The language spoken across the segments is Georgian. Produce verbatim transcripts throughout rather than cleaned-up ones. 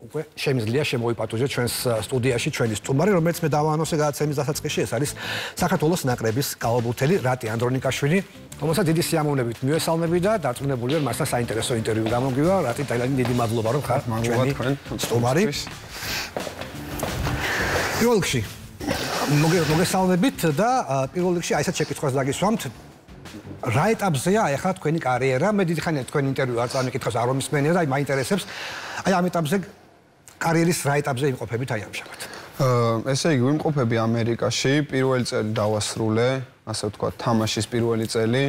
უკვე შემიძლია შემოიპატუჟოთ ჩვენს სტუდიაში ჩვენი სტუმარი, რომელიც მე დავაანონსე გადაცემის დასაწყისში, ეს არის საქართველოს ნაკრების კალობურთელი რატი ანდრონიკაშვილი, რომელსაც დიდი სიამოვნებით მივესალმები და დარწმუნებული ვარ, მასთან საინტერესო ინტერვიუ გამოგვივა. რატი, ტაილანდი, დიდი მადლობა, რომ ხარ ჩვენი სტუმარი. პირველ რიგში მოგესალმებით და პირველ რიგში აი ესეთ შეკითხვას დაგისვამთ. რა ეტაპზეა აი ახლა თქვენი კარიერა? მე დიდი ხანია თქვენ ინტერვიუ არ წარმეკითხავს, არ მომისმენია და აი მაინტერესებს აი ამ ეტაპზე კარიერის რა ეტაპზე იმყოფებით აი ამჟამად? ესე იგი, ვიმყოფები ამერიკაში, პირველი წელი დავასრულე, ასე ვთქვათ, თამაშის პირველი წელი.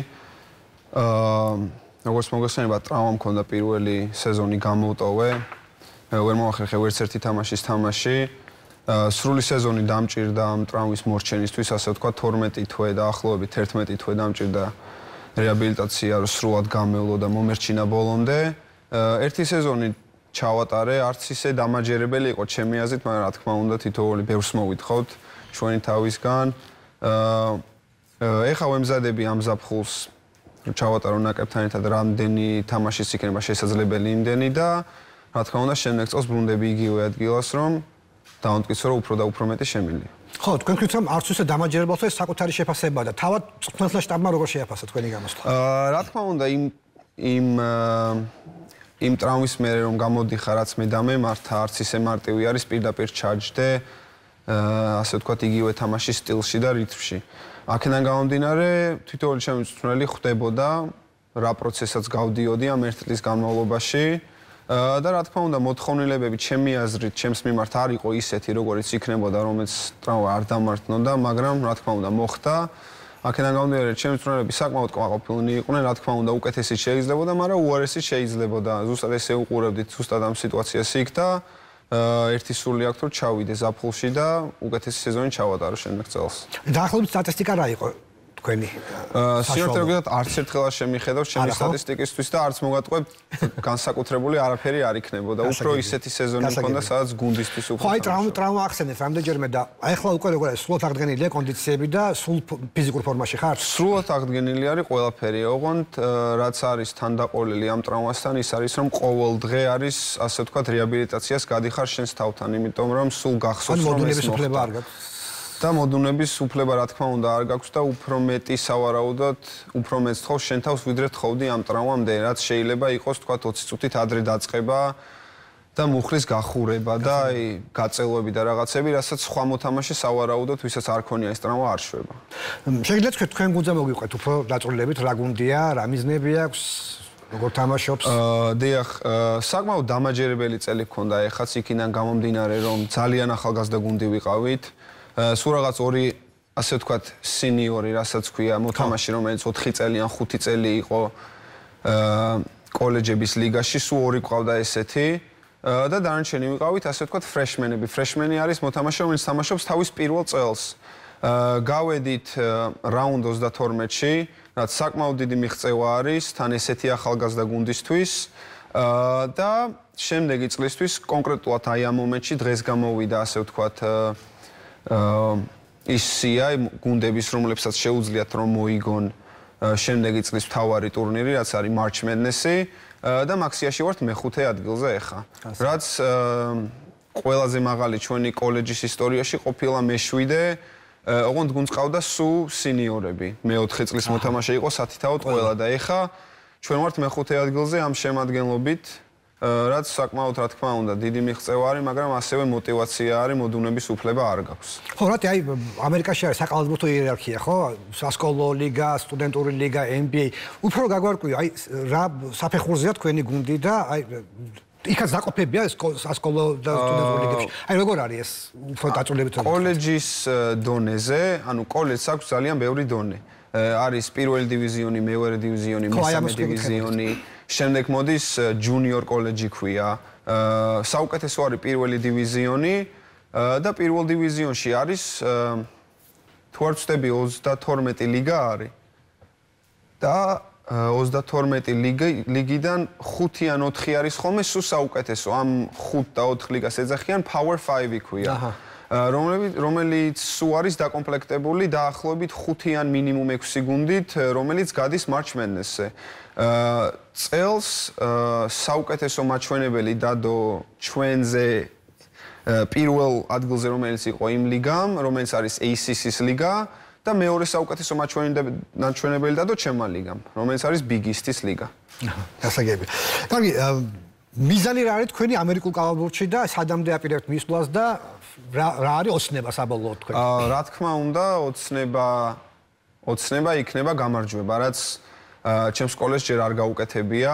აა როგორც მოგესალმება, ტრავმა მქონდა პირველი სეზონი გამოვტოვე. ვერ მოახერხე ვერც ერთი თამაშის თამაში. სრული სეზონი დამჭირდა ამ ტრავმის მორჩენისთვის, ასე ვთქვათ, თორმეტი თვე და ახლობებით ერთმეტი თვე დამჭირდა რეაბილიტაცია, რომ სრულად გამევლო და მომერჩინა ბოლომდე. ერთი სეზონი ჩავატარე, არც ისე დამაჯერებელი იყო ჩემი აზრით, მაგრამ რა თქმა უნდა, თითოეული ბევრს მოვითხოვთ ჩვენი თავისგან. ეხლა ვემზადები ამ ზაფხულს, რომ ჩავატარო ნაკრებთან ერთად რამდენი თამაშის იქნება შესაძლებელი იმდენი და რა თქმა უნდა, შემდეგ წელს ბრუნდები იგივე ადგილას, რომ დავამტკიცო, რომ უფრო და უფრო მეტი შემიძლია. ხო, თქვენ თქვით, რომ არც ისე დამაჯერებელს ეს საკუთარი შეფასება და თავად წყნელთა შტაბმა როგორ შეაფასა თქვენი გამოსვლა? აა, რა თქმა უნდა, იმ იმ იმ ტრავმის მერე რომ გამოდიხარ, რაც მე დამემართა, არც ისე მარტივი არის პირდაპირ ჩაჯდე, აა, ასე ვთქვათ, იგივე თამაშის სტილში და რითმში. აქედან გამომდინარე, თითოეული ჩემი მწვრთნელი ხვდებოდა რა პროცესაც გავდიოდი ამ ერთ წლის განმავლობაში. და რა თქმა უნდა, მოთხოვნილებები ჩემი აზრით, ჩემს მიმართ არ იყო ისეთი, როგორიც იქნებოდა, რომელიც ტრავმა არ დამართნოდა, მაგრამ რა თქმა უნდა, მოხდა. აქედან გამომდინარე, ჩემი მწვრთნელები საკმაოდ კმაყოფილნი იყვნენ, რა თქმა უნდა, უკეთესიც შეიძლებოდა, მაგრამ უარესიც შეიძლებოდა. ზუსტად ესე უყურებდით ზუსტად ამ სიტუაციას იქ და ერთი სული აქვს, რომ ჩავიდე ზაფხულში და უკეთესი სეზონი ჩავატარო შემდეგ წელს. დაახლოებით სტატისტიკა რა იყო? თქვენი სიუჟეტებად არც ერთხელ არ შემიხედავ ჩემი სტატისტიკისთვის და არც მოგატყუებ განსაკუთრებული არაფერი არ იქნებოდა. უფრო ისეთი სეზონი მქონდა, სადაც გუნდისთვის უფრო. ხო, აი ტრავმა ტრავმა ახსენეთ რამდენჯერმე და აი ახლა უკვე როგორ არის, სრულად აღდგენილია კონდიციები და სულ ფიზიკურ ფორმაში ხარ? სრულად აღდგენილი არის ყველაფერი. ოღონდ რაც არის თანდაყოლილი ამ ტრავმასთან, ის არის, რომ ყოველ დღე არის, ასე ვთქვათ, რეაბილიტაციას გადიხარ შენს თავთან, იმიტომ რომ სულ გახსოვს, რომ ეს მოდუნების უფლება არ გაქვს. და მოდუნების უფლება რა თქმა უნდა არ გაქვს და უფრო მეტი სავარაუდოდ უფრო მეც თხოვს შენ თავს ვიდრე თხოვდი ამ ტრავმამდე, რაც შეიძლება იყოს თქვა ოცი წუთით ადრე დაწყება და მუხლის გახურება და აი გაწელვები და რაღაცები, რასაც სხვა მოთამაშე სავარაუდოდ ვისაც არ ქონია ეს ტრავმა არ შვება. შეგიძლიათ თქვენ თქვენ გუნდზე მოგიყვეთ უფრო დაწვრილებით რა გუნდია, რა მიზნები აქვს, როგორ თამაშობს? აა დიახ, საკმაოდ დამაჯერებელი წელი ჰქონდა ეხაც იქიდან გამომდინარე, რომ ძალიან ახალგაზრდა გუნდი ვიყავით. სულ რაღაც ორი, ასე ვთქვათ, სინიორი, რასაც ქვია, მოთამაშე, რომელიც ოთხი წელი ან ხუთი წელი იყო კოლეჯების ლიგაში, სულ ორი ყავდა ესეთი და დანარჩენი ვიყავით, ასე ვთქვათ, ფრეშმენები. ფრეშმენი არის მოთამაშე, რომელიც თამაშობს თავის პირველ წელს. გავედით რაუნდ ოცდათორმეტში, რაც საკმაოდ დიდი მიღწევა არის თან ესეთი ახალგაზრდა გუნდისთვის და შემდეგი წლისთვის კონკრეტულად აი ამ მომენტში დღეს გამოვიდა, ასე ვთქვათ, ის სია გუნდების, რომლებსაც შეუძლიათ რომ მოიგონ შემდეგი წლის მთავარი ტურნირი, რაც არის March Madness-ი და მაქსიაში ვართ მეხუთე ადგილზე ახლა. რაც ყველაზე მაღალი ჩვენი კოლეჯის ისტორიაში ყოფილა მეშვიდე, ოღონდ გუნდს ყავდა სულ სინიორები. მეოთხე წლის მოთამაშე იყო სათითაოდ ყველა და ახლა ჩვენ ვართ მეხუთე ადგილზე ამ შემადგენლობით. რაც საკმაოდ რა თქმა უნდა დიდი მიღწევა არის, მაგრამ ასევე мотиваცია არის, მოდუნების უფლება არ გაქვს. ხო, რატი აი ამერიკაში არის საკალათბურთო იერარქია, ხო? სასკოლო ლიგა, სტუდენტური ლიგა, N B A. უფრო გაგვარკვია, აი რა საფეხურზეა თქვენი გუნდი და აი იქაც დაყოფებია სასკოლო და სტუდენტური ლიგებში. აი როგორ არის ეს უფრო დაწვრილებით? კოლეჯის დონეზე, ანუ კოლეჯს აქვს ძალიან ბევრი დონე. არის პირველი დივიზიონი, მეორე დივიზიონი, მესამე დივიზიონი. შემდეგ მოდის ჯუნიორ კოლეჯი ქვია. საუკეთესო არის პირველი დივიზიონი და პირველ დივიზიონში არის თუ არ ვცდები ოცდათორმეტი ლიგა არის. და ოცდათორმეტი ლიგიდან ხუთი ან ოთხი არის ხოლმე სულ საუკეთესო. ამ ხუთ და ოთხ ლიგას ეძახიან Power five-ი ქვია. რომელიც სულ არის დაკომპლექტებული დაახლოებით ხუთი ან მინიმუმ ექვსი გუნდით, რომელიც გადის March Madness-ზე. წელს საუკეთესო მაჩვენებელი დადო ჩვენზე პირველ ადგილზე, რომელიც იყო იმ ლიგამ, რომელიც არის A C C-ის ლიგა და მეორე საუკეთესო მაჩვენებელი დადო ჩემმა ლიგამ, რომელიც არის Big East-ის ლიგა. გასაგები. კარგი, მიზანი რა არის თქვენი ამერიკულ კალათბურთში და სადამდე აპირებთ მისვლას და რა არის ოცნება საბოლოოდ თქვენ? რა თქმა უნდა, ოცნება ოცნება იქნება გამარჯვება, რაც ჩემს სკოლას ჯერ არ გაუკეთებია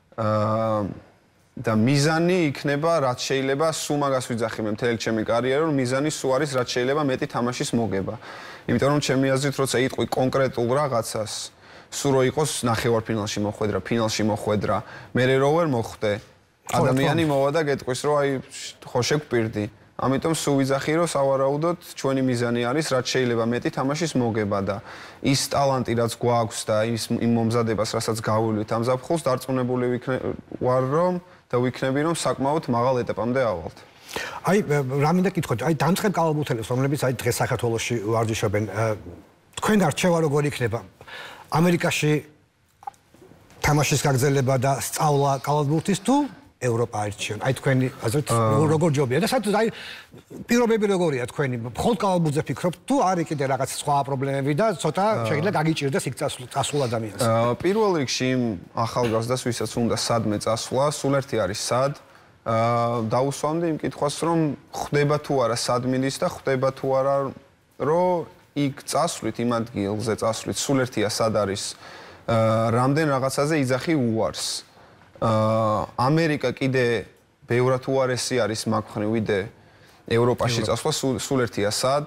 და მიზანი იქნება რაც შეიძლება სულ მაგას ვიძახი მე მთელი ჩემი კარიერა, რომ მიზანი სულ არის რაც შეიძლება მეტი თამაშის მოგება. იმიტომ რომ ჩემი აზრით, როცა იტყვი კონკრეტულ რაღაცას, სულ რო იყოს ნახევარფინალში მოხვედრა, ფინალში მოხვედრა, მე რო ვერ მოხვდე, ადამიანი მოვა და გეტყვის, რომ აი ხო შეგვპირდი. ამიტომ სულ ვიძახი, რომ სავარაუდოდ ჩვენი მიზანი არის რაც შეიძლება მეტი თამაშის მოგება და ის ტალანტი რაც გვაქვს და ის იმ მომზადებას რასაც გავივლით ამ ზაფხულს დარწმუნებული ვარ რომ და ვიქნები რომ საკმაოდ მაღალ ეტაპამდე ავალთ. აი რა მინდა კითხოთ, აი დამწყებ კალათბურთელებს, რომლებიც აი დღეს საქართველოში ვარჯიშობენ, თქვენ არჩევა როგორი იქნება? ამერიკაში თამაშის გაგრძელება და სწავლა კალათბურთის თუ ევროპა არჩევენ. აი თქვენი აზრით როგორ ჯობია და საერთოდ აი პირობები როგორია თქვენი? მხოლოდ კალათბურთზე ფიქრობთ თუ არის კიდე რაღაც სხვა პრობლემები და ცოტა შეიძლება გაგიჭირდეს იქ წასულ ადამიანს? პირველ რიგში იმ ახალგაზრდას, ვისაც უნდა სადმე წასვლა, სულ ერთი არის სად. დაუსვამდი იმ კითხვას, რომ ხდება თუ არა სად მიდის და ხდება თუ არა რომ იქ წასვლით იმ ადგილზე წასვლით, სულ ერთია სად არის რამდენ რაღაცაზე იძახი უარს. ამერიკა კიდე ბევრად უარესი არის მაგ მხრივ ვიდე ევროპაში წასვლა, სულ ერთია სად.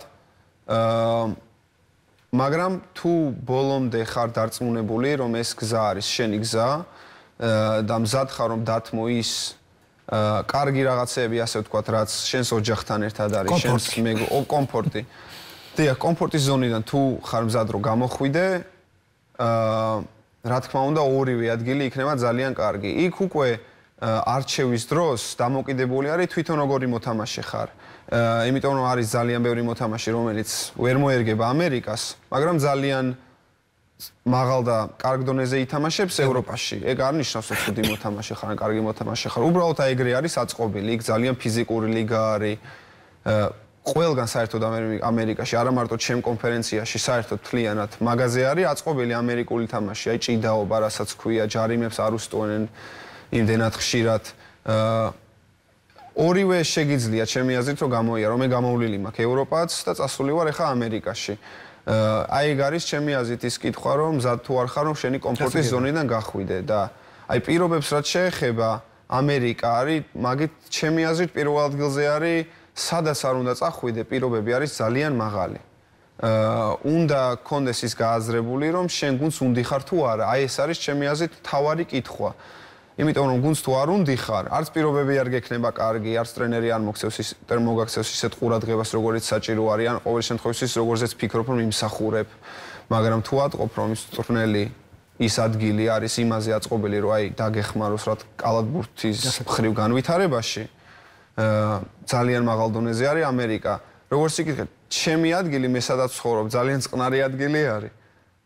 მაგრამ თუ ბოლომდე ხარ დარწმუნებული, რომ ეს გზა არის შენი გზა და მზად ხარ რომ დათმო ის კარგი რაღაცები, ასე ვთქვათ, რაც შენს ოჯახთან ერთად არის, შენს კომფორტი. დიახ, კომფორტის ზონიდან თუ ხარ მზად რომ გამოხვიდე, რა თქმა უნდა, ორივე ადგილი იქნება ძალიან კარგი. იქ უკვე არჩევის დროს დამოკიდებული არის თვითონ როგორი მოთამაშე ხარ. იმიტომ რომ არის ძალიან ბევრი მოთამაშე, რომელიც ვერ მოერგება ამერიკას, მაგრამ ძალიან მაღალ და კარგ დონეზე ითამაშებს ევროპაში. ეგ არ ნიშნავს, რომ ხუდი მოთამაშე ხარ, კარგი მოთამაშე ხარ. უბრალოდ აი ეგრე არის აწყობილი. იქ ძალიან ფიზიკური ლიგა არის. ყველგან საერთოდ ამერიკაში, არა მარტო ჩემ კონფერენციაში, საერთოდ თლიანად მაგაზე არის აწყობილი ამერიკული თამაში. აი ჭიდაობა, რასაც ქვია, ჯარიმებს არ უსტოვნენ იმდენად ხშირად. ორივე შეგიძლია ჩემი აზრით რომ გამოიარო. მე გამოვლილი მაქვს ევროპაც და წასული ვარ ახლა ამერიკაში. აი ეგ არის ჩემი აზრით ის კითხვა, რომ მზად თუ არ ხარ, რომ შენი კომფორტის ზონიდან გახვიდე და აი პირობებს რაც შეეხება, ამერიკა არის, მაგით ჩემი აზრით პირველ ადგილზე არის, სადაც არ უნდა წახვიდე, პირობები არის ძალიან მაღალი. უნდა კონდეს ის გააზრებული, რომ შენ გუნდს უნდიხარ თუ არა. აი ეს არის ჩემი აზრით თავარი კითხვა. იმიტომ რომ გუნდს თუ არ უნდიხარ, არც პირობები არ გექნება კარგი, არც ტრენერი არ მოგცევს ის მოგაქცევს ისეთ ყურადღებას, როგორიც საჭირო არის, ან ყოველ შემთხვევაში როგორზეც ფიქრობ, რომ იმსახურებ. მაგრამ თუ ატყობ, რომ ის ტრენელი ის ადგილი არის იმაზე აწყობილი, რომ აი დაგეხმაროს რა კალათბურთის მხრივ განვითარებაში, ძალიან მაღალ დონეზე არის ამერიკა. როგორც იკითხეთ, ჩემი ადგილი მე სადაც ვცხოვრობ, ძალიან წყნარი ადგილი არის.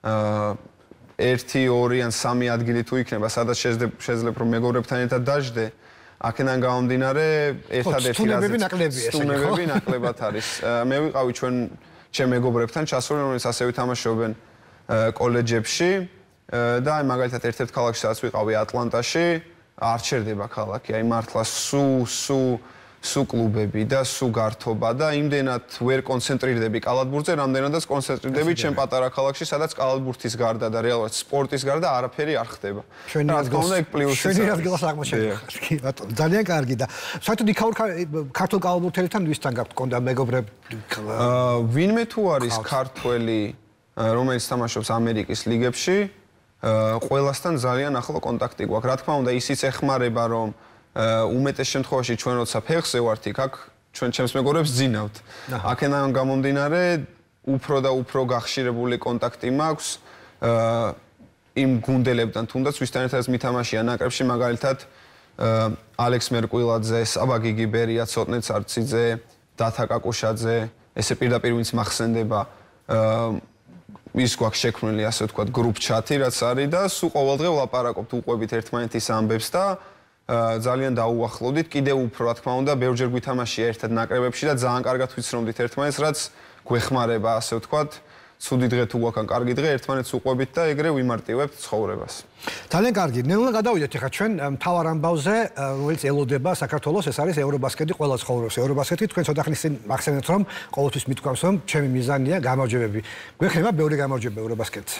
ერთი, ორი ან სამი ადგილი თუ იქნება, სადაც შეძლებ რომ მეგობრებთან ერთად დაждდე, აქედან გამომდინარე, ერთადერთი რაზეც სტუმრები ნაკლებად არის. მე ვიყავი ჩვენ ჩემ მეგობრებთან ჩასული, რომელიც ასევე თამაშობენ კოლეჯებში და აი მაგალითად ერთ-ერთ ქალაქში სადაც ვიყავი ატლანტაში, არ ჩერდება ქალაქი, აი მართლა სუ სუ სუ კლუბები და სუ გართობა და იმდენად ვერ კონცენტრირდები კალათბურთზე, რამდენადაც კონცენტრირდები ჩემ პატარა ქალაქში, სადაც კალათბურთის გარდა და რეალურად სპორტის გარდა არაფერი არ ხდება. რა თქმა უნდა, ეგ პლუსი. შენი ადგილას აღმოჩენილი. კი, ბატონო, ძალიან კარგი და საერთოდ იქაურ ქართულ კალათბურთელებთან ვისთან გაქვთ კონდა მეგობრები? ვინმე თუ არის ქართველი, რომელიც თამაშობს ამერიკის ლიგებში, ყველასთან ძალიან ახლო კონტაქტი გვაქვს. რა თქმა უნდა, ისიც ეხმარება, რომ უმეტეს შემთხვევაში ჩვენ როცა ფეხზე ვართ იქ, აქ ჩვენ ჩემს მეგობრებს ძინავთ. აქედან გამომდინარე, უფრო და უფრო გახშირებული კონტაქტი მაქვს იმ გუნდებთან, თუნდაც ვისთან ერთადაც მითამაშია ნაკრებში, მაგალითად ალექს მერკვილაძე, საბა გიგიბერია, ცოტნე ცარციძე, დათა კაკუშაძე, ესე პირდაპირ ვინც მახსენდება, ის გვაქვს შექმნილი, ასე ვთქვათ, group chat-ი, რაც არის და სულ ყოველდღე ვლაპარაკობთ, უყვებით ერთმანეთის ამბებს და ძალიან დაუახლოვდით, კიდევ უფრო, რა თქმა უნდა, ბევრჯერ გვითამაშია ერთად ნაკრებებში და ძალიან კარგად ვიცნობდით ერთმანეთს, რაც გვეხმარება, ასე ვთქვათ, ცუდი დღე თუ გვაქვს ან კარგი დღე, ერთმანეთს უყვებით და ეგრე ვიმარტივებთ ცხოვრებას. ძალიან კარგი. ნელა გადავიდეთ ახლა ჩვენ მთავარ ამბავზე, რომელიც ელოდება საქართველოს, ეს არის ევრობასკეტი, ყველა ცხოვრობს ევრობასკეტი. თქვენ ცოტა ხნის წინ მახსენეთ, რომ ყოველთვის მithქვავს, რომ ჩემი მიზანია გამარჯვებები. გვექნება ბევრი გამარჯვება ევრობასკეტზე.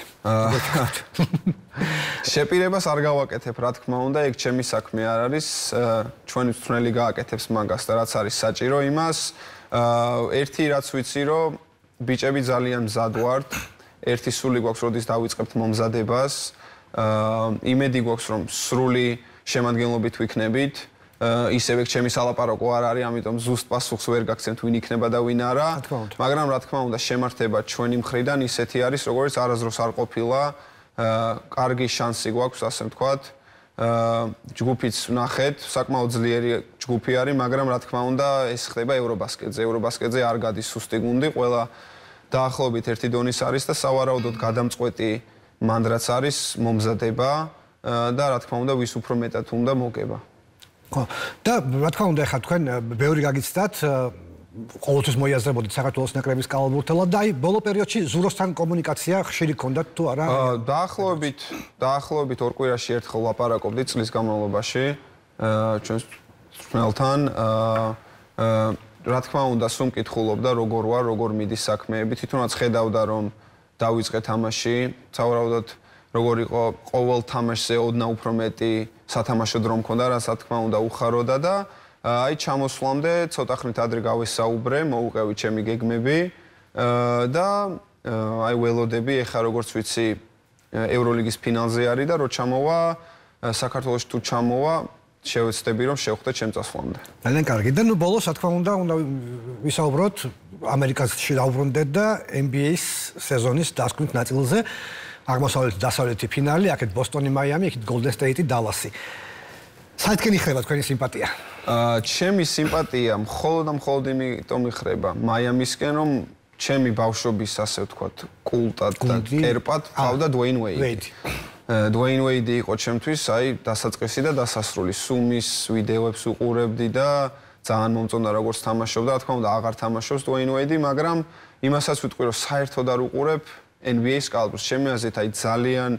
შეპირებას არ გავაკეთებ, რა თქმა უნდა, ეგ ჩემი საქმე არ არის. ჩვენი მწვრთნელი გააკეთებს მაგას და რაც არის საჭირო იმას. ერთი რაც ვიცი, რომ ბიჭები ძალიან მზად ვართ. ერთი სული გვაქვს, როდის დავიწყებთ მომზადებას. იმედი გვაქვს, რომ სრული შემადგენლობით ვიქნებით. ისევე ჩემი სალაპარაკო არ არის, ამიტომ ზუსტ პასუხს ვერ გაგცემთ, ვინ იქნება და ვინ არა. მაგრამ რა თქმა უნდა, შემართება ჩვენი მხრიდან ისეთი არის, როგორც არასდროს არ ყოფილა. კარგი შანსი გვაქვს, ასე ვთქვათ. ჯგუფიც ვნახეთ, საკმაოდ ძლიერი ჯგუფი არის, მაგრამ რა თქმა უნდა, ეს ხდება ევრობასკეტზე. ევრობასკეტზე არ გადის სუსტი გუნდი, ყველა დაახლოებით ერთი დონის არის და სავარაუდოდ გადამწყვეტი მანდრაც არის მომზადება და რა თქმა უნდა, ვის უფრო მეტად უნდა მოგება. ხო. და რა თქმა უნდა, ახლა თქვენ ბევრი გაგიცდათ, ყოველთვის მოიაზრებოდით საქართველოს ნაკრების კალათბურთელად და აი ბოლო პერიოდში ზუროსთან კომუნიკაცია ხშირი ჰქონდათ თუ არა? დაახლოებით, დაახლოებით ორ კვირაში ერთხელ ლაპარაკობდით წლის განმავლობაში ჩვენს მწვრთნელთან. რა თქმა უნდა, სულ მკითხულობდა როგორ ვარ, როგორ მიდის საქმეები. თვითონაც ხედავდა, რომ დავიწყე თამაში, სავარაუდოდ როგორ იყო ყოველ თამაშზე ოდნა უფრო მეტი სათამაშო დრო მქონდა, რაც რა თქმა უნდა უხაროდა და აი ჩამოსვლამდე ცოტა ხნით ადრე გავესაუბრე, მოუყევი ჩემი გეგმები და აი ველოდები, ეხლა როგორც ვიცი, ევროლიგის ფინალზე არის და რო ჩამოვა საქართველოში თუ ჩამოვა, შევეცდები რომ შევხვდე ჩემ წასვლამდე. ძალიან კარგი. და ნუ ბოლოს რა თქმა უნდა, უნდა ვისაუბროთ ამერიკაში დავბრუნდეთ და N B A-ის სეზონის დასკვნით ნაწილზე. აღმოსავლეთი დასავლეთი ფინალი, აქეთ ბოსტონი, მაიამი, იქით გოლდენ სტეიტი, დალასი. საერთოდ იხრება თქვენი სიმპათია? ჩემი სიმპათია მხოლოდ და მხოლოდ იმიტომ იხრება მაიამისკენ, რომ ჩემი ბავშვობის, ასე ვთქვათ, კულტად და კერპად ყავდა დუეინ ვეიდი. დუეინ ვეიდი იყო ჩემთვის, აი, დასაწყისი და დასასრული. სუმის ვიდეოებს უყურებდი და ძალიან მომწონდა როგორც თამაშობდა, რა თქმა უნდა, აღარ თამაშობს დუეინ ვეიდი, მაგრამ იმასაც ვიტყვი, რომ საერთოდ არ უყურებ N B A-ის კალათბურთს. ჩემი აზრით, აი, ძალიან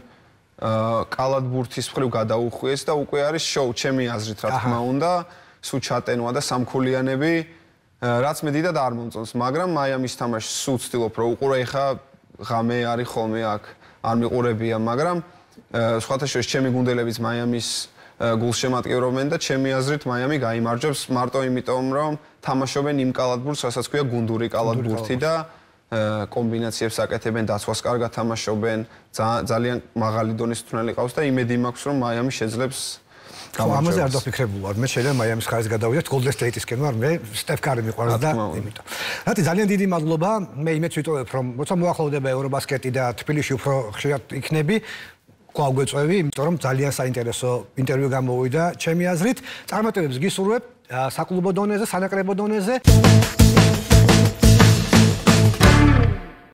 კალათბურთის მხრივ გადაუხვიეს და უკვე არის შოუ, ჩემი აზრით, რა თქმა უნდა, სულ ჩატენვა და სამქულიანები, რაც მე დიდად არ მომწონს, მაგრამ მაიამის თამაშს სულ ვცდილობ რომ უყურე, ეხა ღამე არის ხოლმე აქ, არ მიყურებია, მაგრამ სხვათა შორის ჩემი გუნდელებიც მაიამის გულშემატკივრობენ და ჩემი აზრით მაიამი გაიმარჯვებს მარტო იმიტომ, რომ თამაშობენ იმ კალათბურთს, რასაც ქვია გუნდური კალათბურთი და კომბინაციებს აკეთებენ, დაცვას კარგად თამაშობენ, ძალიან მაღალი დონის მწვრთნელი ყავს და იმედი მაქვს, რომ მაიამი შეძლებს ამაზე არ დაფიქრებულ ვარ. მე შეიძლება მაიამის ხარისხს გადავიდეთ, გოლდენ სტეიტისკენ ვარ, მე სტეფ კარი მიყვარს და იმიტომ. რატი ძალიან დიდი მადლობა. მე იმედს ვიტოვებ, რომ როცა მოახლოვდება ევრობასკეტი და თბილისში უფრო ხშირად იქნები, კვლავ გვეწვევი, იმიტომ რომ ძალიან საინტერესო ინტერვიუ გამოვიდა ჩემი აზრით. წარმატებებს გისურვებ საკლუბო დონეზე, სანაკრებო დონეზე.